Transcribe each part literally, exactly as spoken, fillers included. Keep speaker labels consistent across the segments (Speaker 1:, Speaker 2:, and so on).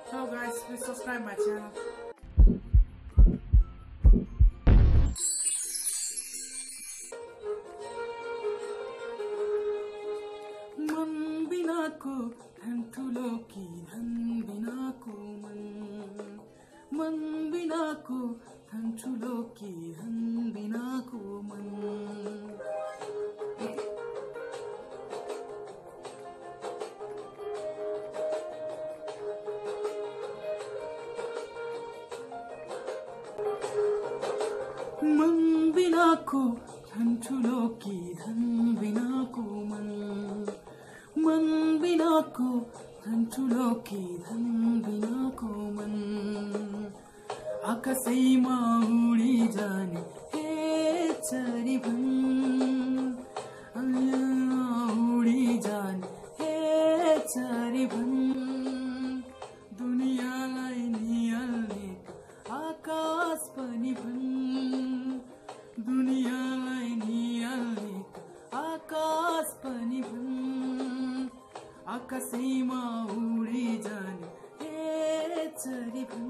Speaker 1: Hello guys, please subscribe my channel. मन बिना को धन ठुलो की धन बिना को मन मन बिना को धन ठुलो की धन बिना को मन मन बिना को धन ठुलो की धन बिना को मन मन बिना को धन ठुलो की धन बिना को मन आकाशैमा उडी जाने हे चरी भन उडी जाने हे चरी भन दुनियाँलाई निहाल्ने आकाश पनि भन दुनियाँलाई निहाल्ने आकाश पनि भन आकाशैमा उडी जाने हे चरी भन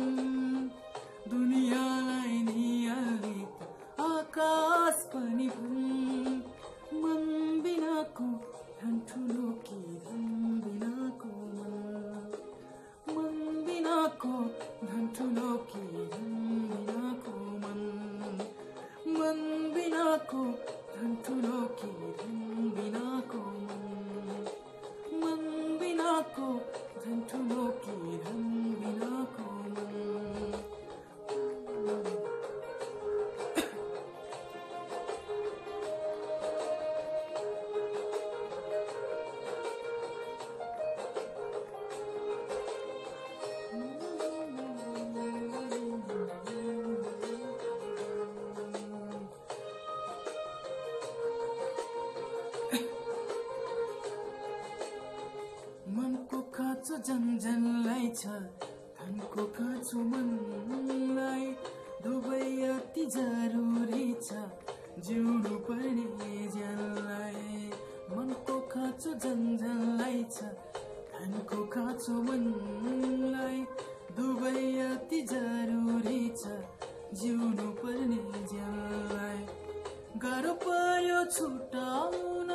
Speaker 1: दुनियाँलाई निहाल्ने आकाश पनि भन मन बिनाको धन ठुलो कि धन बिनाको मन मन बिनाको धन ठुलो कि धन बिनाको मन मन बिनाको धन ठुलो कि धन बिनाको मन मन बिनाको धन ठुलो कि धन बिनाको मन मनको काँचो जनजनलाई छ धनको काँचो मनलाई दुवै अति जरुरी छ जिउनु पर्ने ज्यानलाई मनको काँचो जनजनलाई छ धनको काँचो मनलाई दुवै अति जरुरी छ जिउनु पर्ने ज्यानलाई गाह्रो पर्यो छुटाउन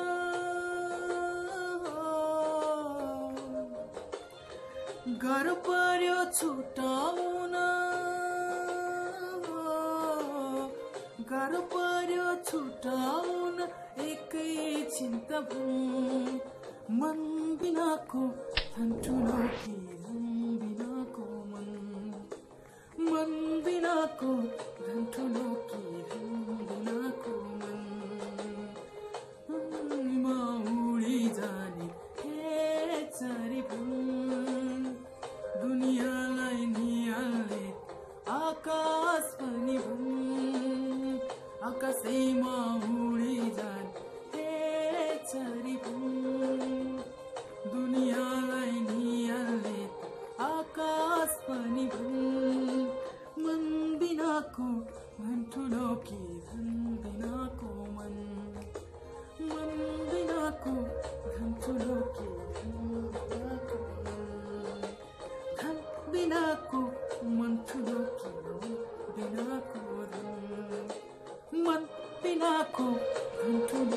Speaker 1: गाह्रो पर्यो छुटाउन गाह्रो पर्यो छुटाउन एकैछिन त मन बिनाको धन ठुलो कि धन बिनाको मन मन बिनाको धन ठुलो कि धन बिनाको मन मा उडी जाने हे चरी भन दुनियाँलाई निहाल्ने आकाश पनि भन आकाशैमा उडी जाने हे चरी भन दुनियाँलाई निहाल्ने आकाश पनि भन मन बिनाको धन ठुलो कि धन बिनाको मन मन बिनाको धन ठुलो कि धन बिनाको मन धन बिनाको मन ठुलो कि बिनाको धन मन बिनाको धन ठुलो